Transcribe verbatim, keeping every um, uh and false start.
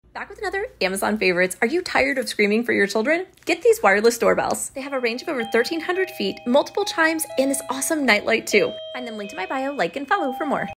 Back with another Amazon favorites. Are you tired of screaming for your children? Get these wireless doorbells. They have a range of over thirteen hundred feet, multiple chimes, and this awesome nightlight too. Find them linked in my bio, like and follow for more.